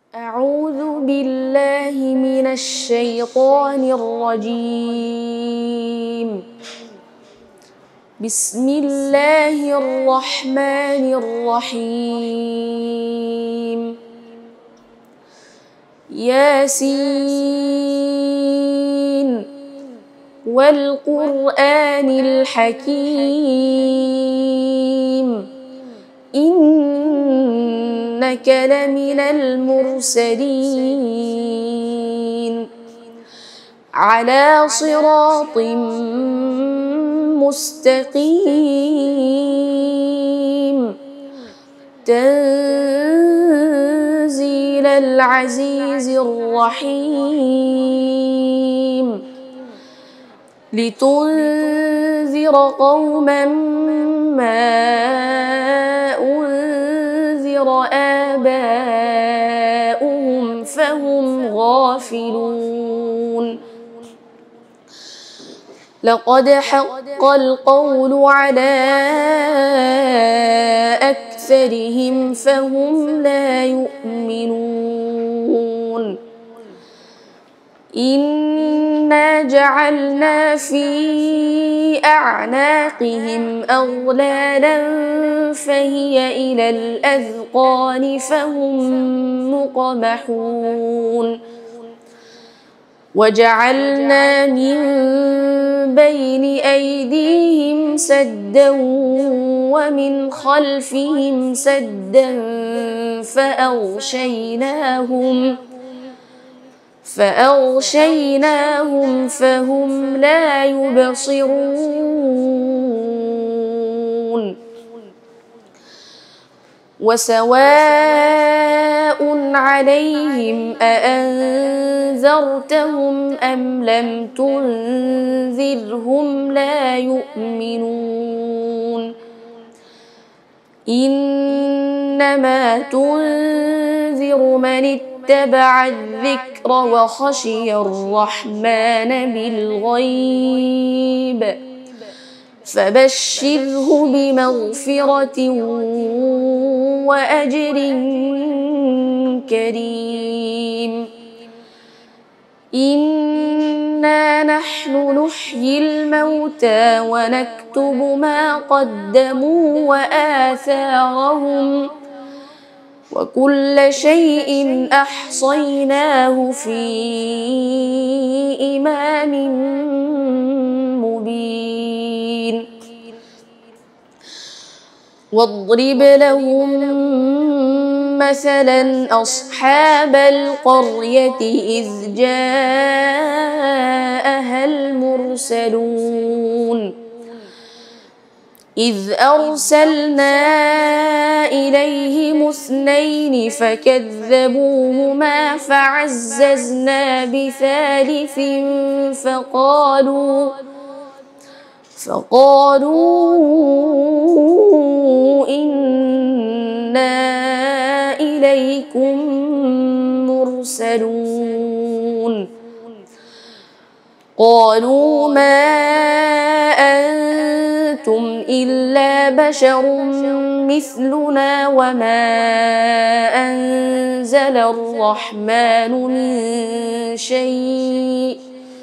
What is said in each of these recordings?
أعوذ بالله من الشيطان الرجيم. بسم الله الرحمن الرحيم. ياسين والقرآن الحكيم إنك لمن المرسلين على صراط مستقيم تنزيل العزيز الرحيم لتنذر قوما ما أنذر آباؤهم فهم غافلون. لقد حق القول على أكثرهم فهم لا يؤمنون. إنا جعلنا في أعناقهم أغلالا فهي إلى الأذقان فهم مقمحون. وجعلنا من بين أيديهم سدا ومن خلفهم سدا فأغشيناهم فهم لا يبصرون. وسواء عليهم أأنذرتهم أم لم تنذرهم لا يؤمنون. إنما تنذر من اتبع الذكر وخشي الرحمن بالغيب فبشره بمغفرة وأجر كريم. إنا نحن نحيي الموتى ونكتب ما قدموا وآثارهم وكل شيء أحصيناه في إمام مبين. واضرب لهم مثلا أصحاب القرية إذ جاءها المرسلون إذ أرسلنا إليهم اثنين فكذبوهما فعززنا بثالث فقالوا إنا إليكم مرسلون. قالوا ما أنتم إلا بشر مثلنا وما أنزل الرحمن من شيء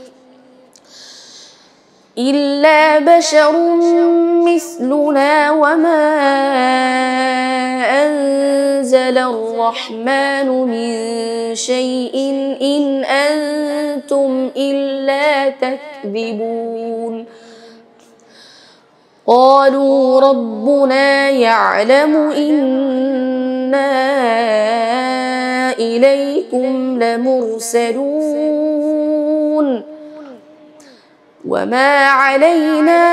إن أنتم إلا تكذبون. قالوا ربنا يعلم إنا إليكم لمرسلون وما علينا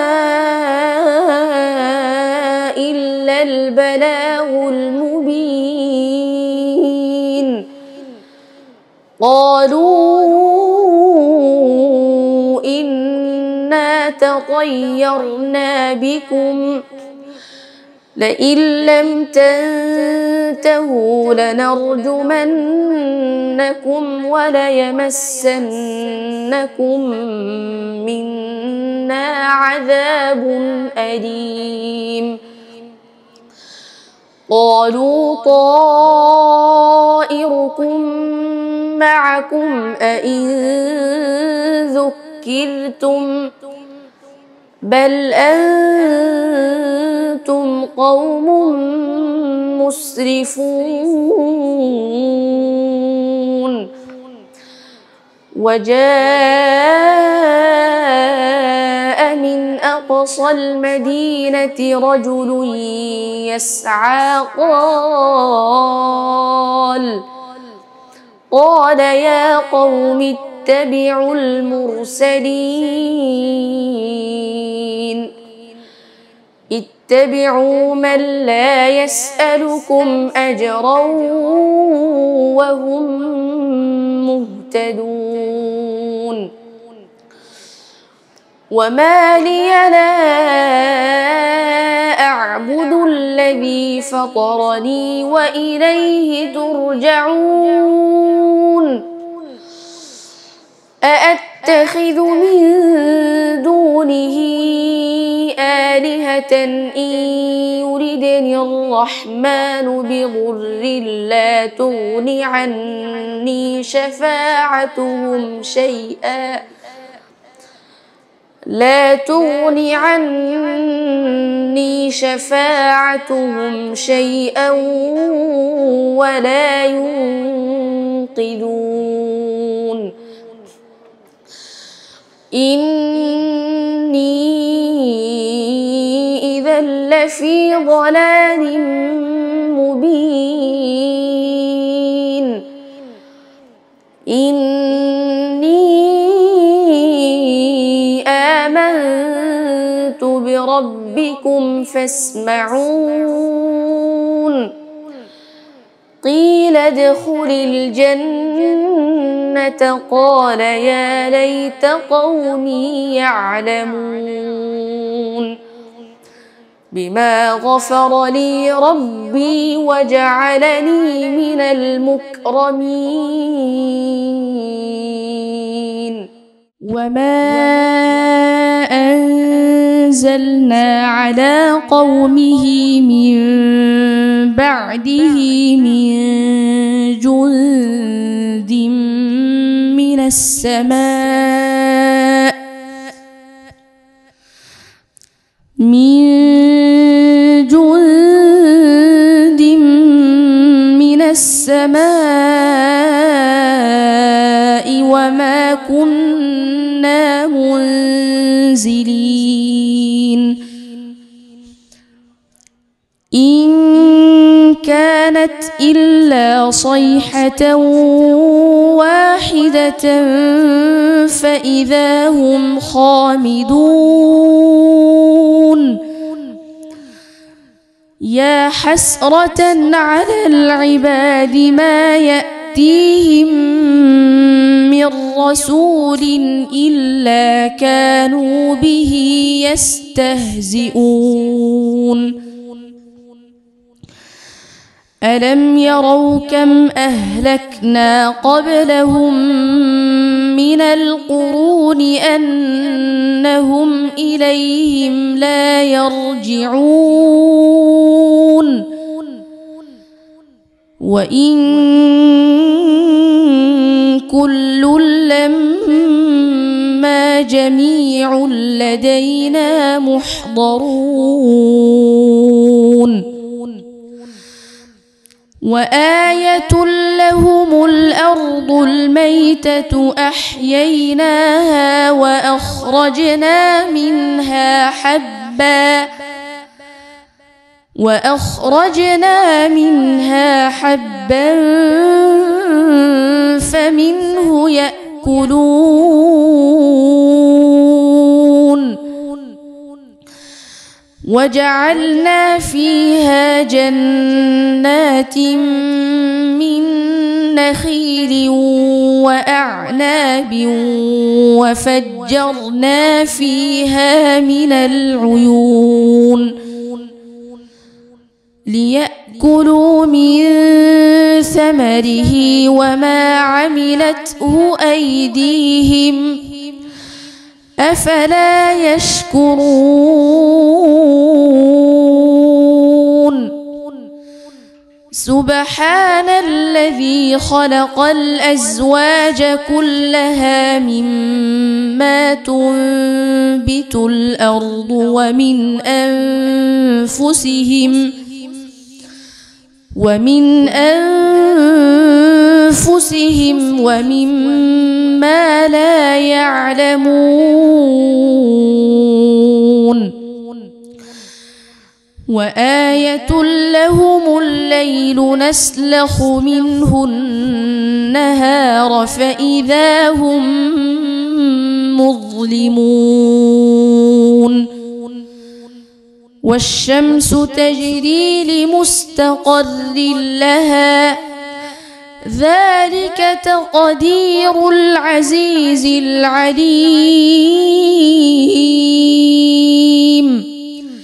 إلا البلاغ المبين. قالوا إنا تطيرنا بكم لئن لم تنتهوا لنرجمنكم وليمسنكم منا عذاب أليم. قالوا طائركم طائركم معكم أئن ذكرتم بل أنتم قوم مسرفون. وجاء من أقصى المدينة رجل يسعى قال يا قوم اتبعوا المرسلين اتبعوا من لا يسألكم أجرا وهم مهتدون. وما لي لا أعبد الذي فطرني وإليه ترجعون. أأتخذ من دونه آلهة إن يردني الرحمن بضر لا تغن عني شفاعتهم شيئا ولا ينقذون. إني إذا لفي ضلال مبين. إني آمنت بربكم فاسمعون. قيل ادخل الجنة قال يا ليت قومي يعلمون بما غفر لي ربي وجعلني من المكرمين. وما أنزلنا على قومه من بعده من جند من السماء وما كنا منزلين. إن كانت إلا صيحة واحدة فإذا هم خامدون. يا حسرة على العباد ما يأتيهم من رسول إلا كانوا به يستهزئون. ألم يروا كم أهلكنا قبلهم من القرون أنهم إليهم لا يرجعون. وإن كل لما جميع لدينا محضرون. وآية لهم الأرض الميتة أحييناها وأخرجنا منها حبا فمنه يأكلون. وجعلنا فيها جنات من نخيل وأعناب وفجرنا فيها من العيون ليأكلوا من ثمره وما عملته أيديهم أفلا يشكرون. سبحان الذي خلق الأزواج كلها مما تنبت الأرض ومن أنفسهم ومما لا يعلمون وآية لهم الليل نسلخ منه النهار فإذا هم مظلمون والشمس تجري لمستقر لها ذلك تقدير العزيز العليم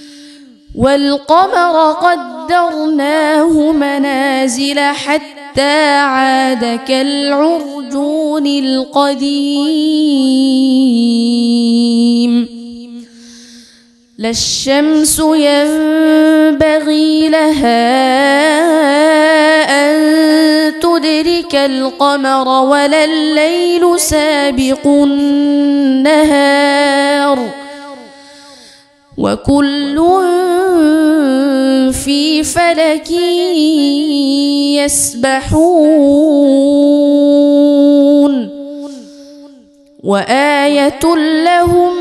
والقمر قدرناه منازل حتى عاد كالعرجون القديم لا الشمس ينبغي لها أن تدرك القمر ولا الليل سابق النهار وكل في فلك يسبحون وآية لهم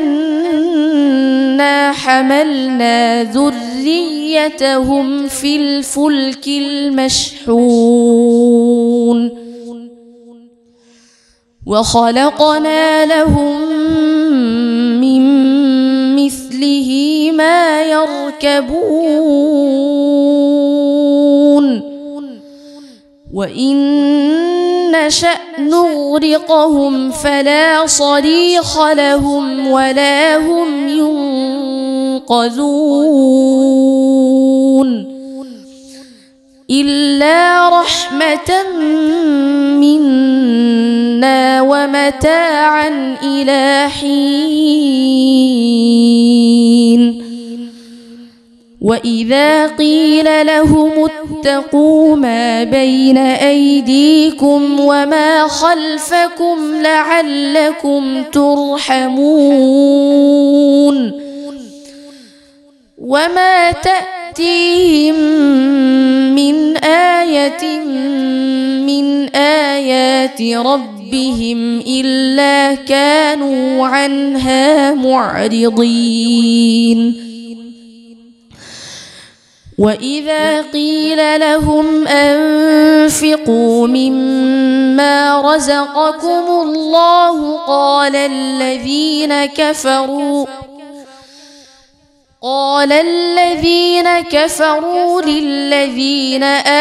أنا حملنا ذريتهم في الفلك المشحون وخلقنا لهم من مثله ما يركبون وإن نشأ نغرقهم فلا صريخ لهم ولا هم ينقذون إلا رحمة منا ومتاعا إلى حين وإذا قيل لهم اتقوا ما بين أيديكم وما خلفكم لعلكم ترحمون وما تأتيهم من آية من آيات ربهم إلا كانوا عنها معرضين وإذا قيل لهم أنفقوا مما رزقكم الله قال الذين كفروا للذين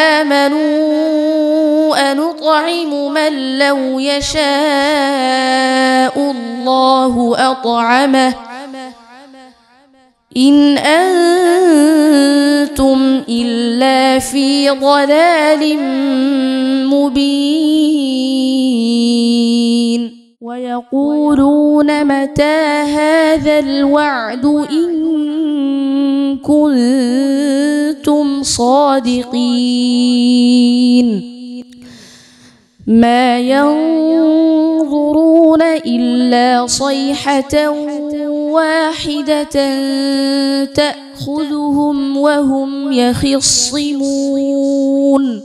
آمنوا أنطعم من لو يشاء الله أطعمه إن أنتم إلا في ضلال مبين ويقولون متى هذا الوعد إن كنتم صادقين ما ينظرون إلا صيحة واحدة تأخذهم وهم يخصمون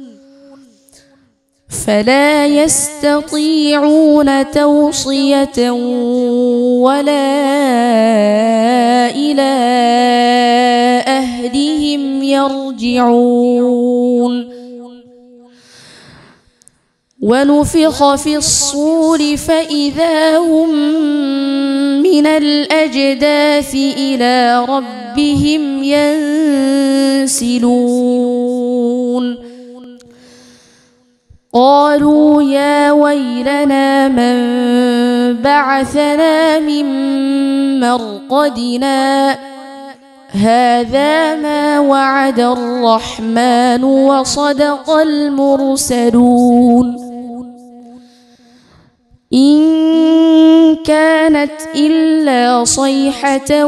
فلا يستطيعون توصية ولا إلى أهلهم يرجعون ونفخ في الصور فإذا هم من الأجداث إلى ربهم ينسلون قالوا يا ويلنا من بعثنا من مرقدنا هذا ما وعد الرحمن وصدق المرسلون إن كان كانت إلا صيحة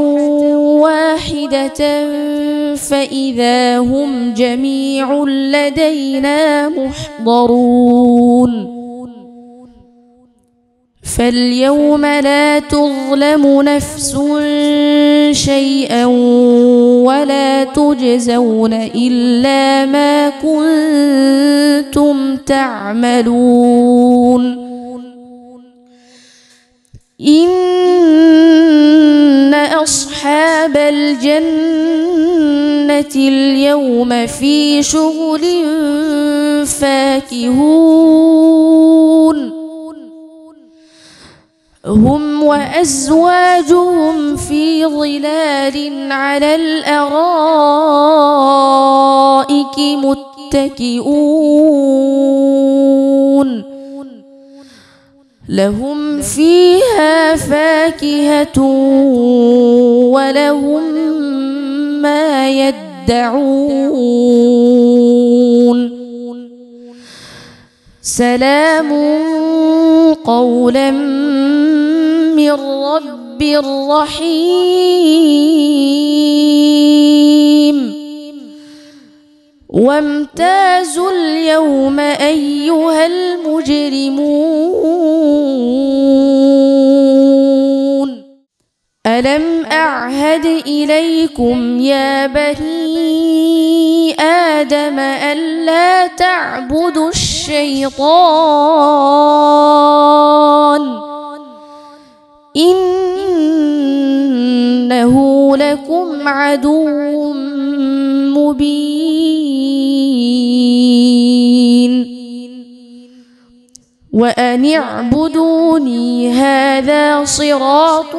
واحدة فإذا هم جميع لدينا محضرون فاليوم لا تظلم نفس شيئا ولا تجزون إلا ما كنتم تعملون إن أصحاب الجنة اليوم في شغل فاكهون هم وأزواجهم في ظلال على الأرائك متكئون لهم فيها فاكهة ولهم ما يدعون سلام قولا من رب رحيم وامتازوا اليوم أيها المجرمون ألم أعهد إليكم يا بني آدم ألا تعبدوا الشيطان إنه لكم عدو مبين وأن اعبدوني هذا صراط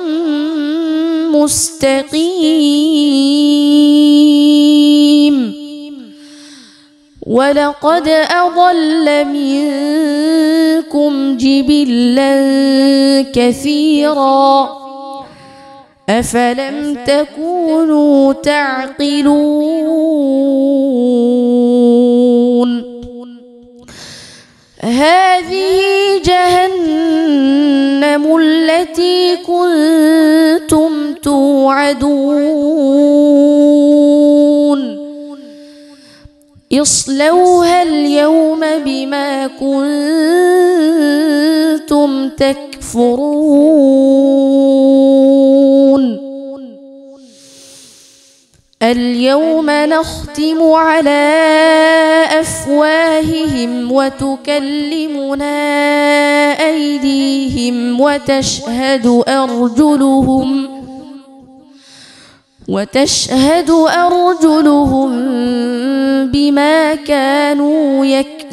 مستقيم ولقد أضل منكم جبلا كثيرا أفلم تكونوا تعقلون هذه جهنم التي كنتم توعدون اصلوها اليوم بما كنتم تكفرون اليوم نختم على أفواههم وتكلمنا أيديهم وتشهد أرجلهم بما كانوا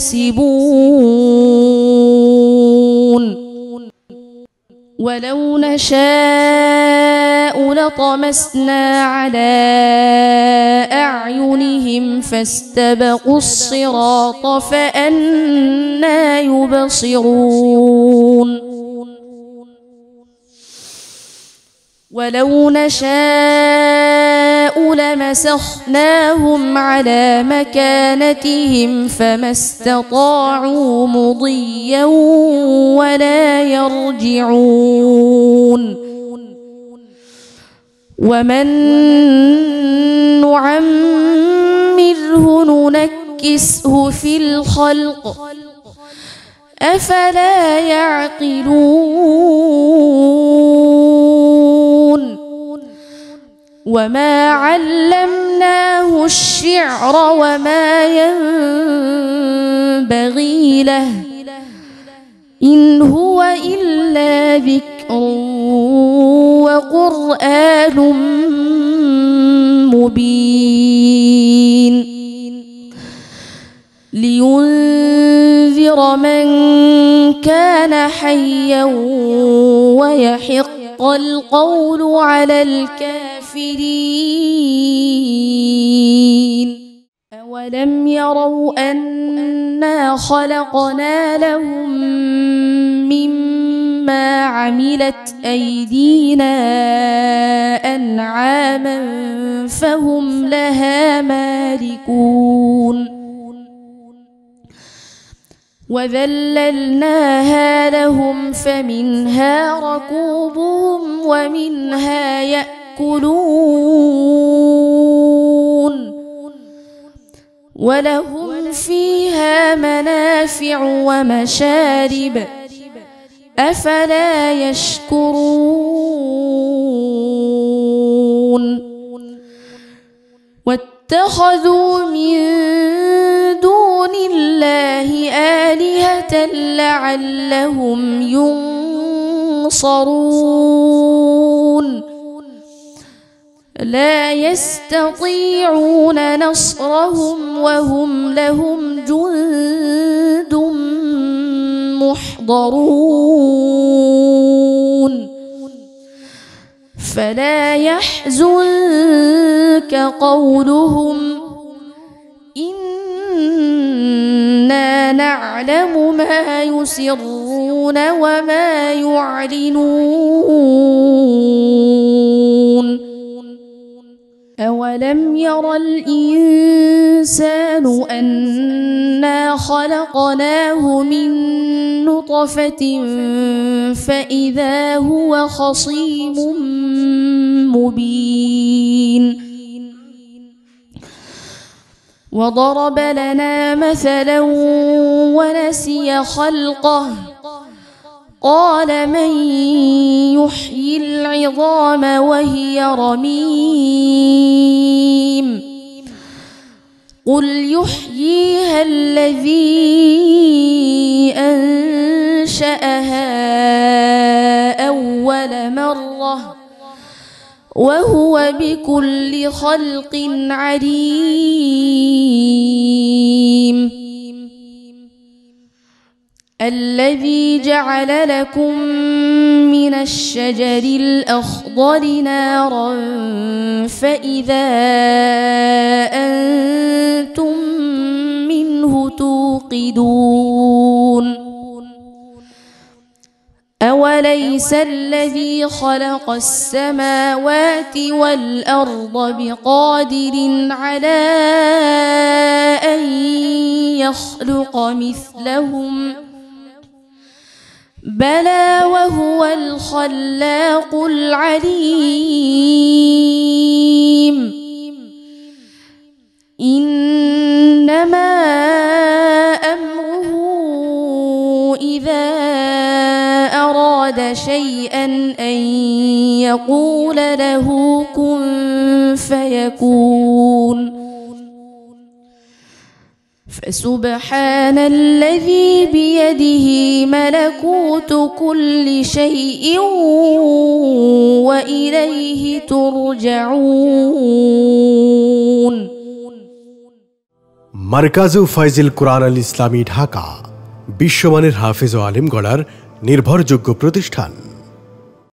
يكسبون ولو نشاء لطمسنا على أعينهم فاستبقوا الصراط فأنى يبصرون ولو نشاء لمسخناهم على مكانتهم فما استطاعوا مضيا ولا يرجعون ومن نعمره ننكسه في الخلق أفلا يعقلون وما علمناه الشعر وما ينبغي له إن هو إلا ذكر وقرآن مبين لينذر من كان حيا ويحق القول على الكافرين أولم يروا أنا خلقنا لهم مما عملت أيدينا أنعاما فهم لها مالكون وذللناها لهم فمنها ركوبهم ومنها يأكلون ولهم فيها منافع ومشارب أفلا يشكرون واتخذوا من دون الله آلهة لعلهم ينصرون لا يستطيعون نصرهم وهم لهم جند محضرون فلا يحزنك قولهم إنا نعلم ما يسرون وما يعلنون أولم ير الإنسان أنا خلقناه من نطفة فإذا هو خصيم مبين وضرب لنا مثلا ونسي خلقه قال من يحيي العظام وهي رميم قل يحييها الذي أنشأها أول مرة وهو بكل خلق عليم الذي جعل لكم من الشجر الأخضر نارا فإذا أنتم منه توقدون أوليس الذي خلق السماوات والأرض بقادر على أن يخلق مثلهم بلى وهو الخلاق العليم إنما أمره إذا أراد شيئا أن يقول له كن فيكون فسبحان الذي بيده ملكوت كل شيء وإليه ترجعون মারকাজু ফাইজিল কুরআন আল ইসলামী ঢাকা বিশ্বমানের হাফেজ ও আলেম গড়ার নির্ভরযোগ্য প্রতিষ্ঠান।